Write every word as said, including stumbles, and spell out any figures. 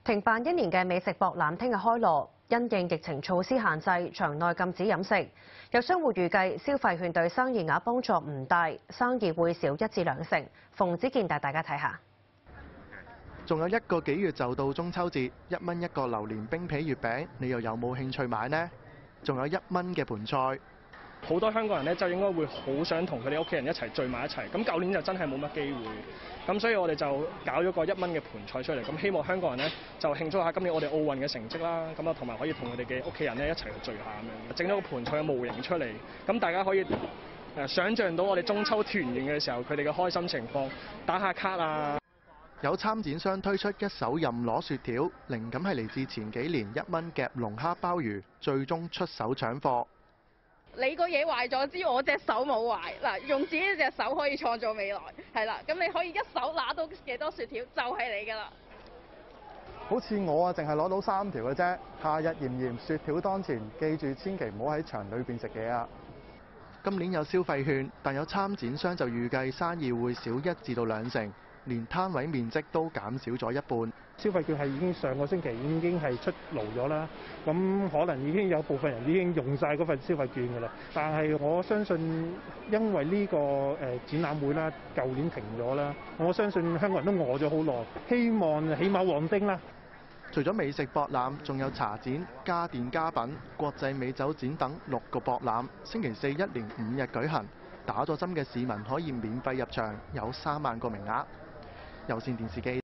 停辦一年嘅美食博覽聽日開鑼，因應疫情措施限制，場內禁止飲食。有商戶預計消費券對生意額幫助唔大，生意會少一至兩成。馮子健帶大家睇下。 仲有一個幾月就到中秋節，一蚊一個榴蓮冰皮月餅，你又有冇興趣買呢？仲有一蚊嘅盤菜。 好多香港人咧就應該會好想同佢哋屋企人一齊聚埋一齊，咁舊年就真係冇乜機會，咁所以我哋就搞咗個一蚊嘅盤菜出嚟，咁希望香港人咧就慶祝下今年我哋奧運嘅成績啦，咁啊同埋可以同佢哋嘅屋企人咧一齊去聚下咁樣，整咗個盤菜嘅模型出嚟，咁大家可以誒想像到我哋中秋團圓嘅時候佢哋嘅開心情況，打下卡啊！ 有參展商推出一手任攞雪條，靈感係嚟自前幾年一蚊夾龍蝦鮑魚，最終出手搶貨。 你個嘢壞咗之，我隻手冇壞嗱，用自己隻手可以創造未來，係啦，咁你可以一手拿到幾多雪條就係你㗎啦。 好似我啊，淨係攞到三條嘅啫。夏日炎炎，雪條當前，記住千祈唔好喺場裏邊食嘢啊！ 今年有消費券，但有參展商就預計生意會少一至到兩成，連攤位面積都減少咗一半。 消費券係已經上個星期已經係出爐咗啦，咁可能已經有部分人已經用晒嗰份消費券㗎啦。但係我相信，因為呢個誒展覽會啦，舊年停咗啦，我相信香港人都餓咗好耐，希望起碼旺丁啦。 除咗美食博覽，仲有茶展、家電家品、國際美酒展等六個博覽，星期四一連五日舉行。打咗針嘅市民可以免費入場，有三萬個名額。有線電視機。